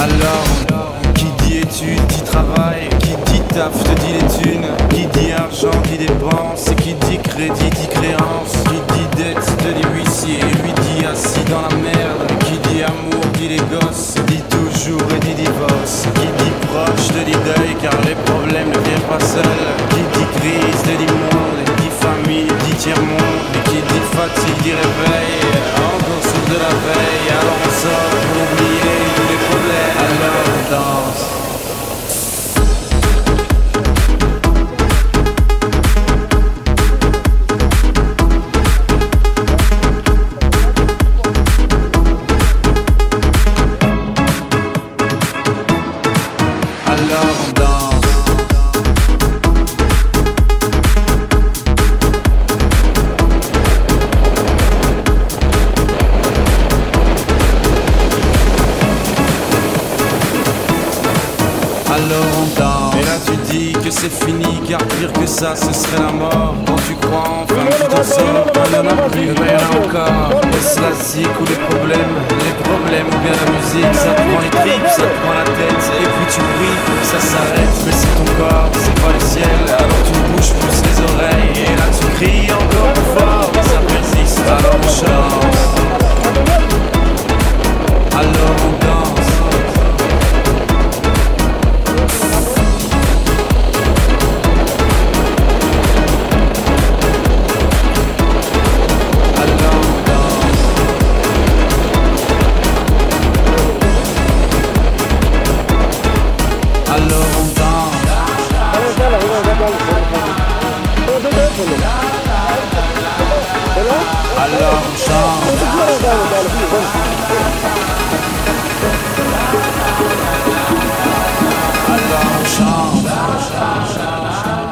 Alors, qui dit études, dit travail, qui dit taf, te dit les thunes, qui dit argent, dit dépense, et qui dit crédit, dit créance, qui dit dette, te dit huissier, lui dit assis dans la merde, qui dit amour, dit les gosses, dit toujours et dit divorce, qui dit proche, te dit deuil, car les problèmes ne viennent pas seuls, qui dit crise, te dit monde, dit famille, dit tiers-monde, et qui dit fatigue, dit réveil, encore sourd de la veille, alors on sort pour oublier tous les problèmes, alors on danse. Alors on danse. Alors on danse. Et là tu dis que c'est fini, car pire que ça ce serait la mort. Quand tu crois enfin que tu t'en sors, il n'y en a plus, mais il y en a encore. Est-ce la zik ou les problèmes ou bien la musique? Ça te prend les tripes, ça te prend la tête, et puis tu pries pour que ça s'arrête. Mais c'est ton corps, c'est pas le ciel, alors tu bouges plus les oreilles. Et là tu cries encore plus fort, mais ça persiste, alors on chante. Alors on danse. Alors on danse. Alors on chante. Alors on chante.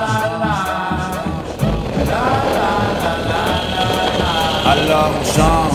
Alors on chante.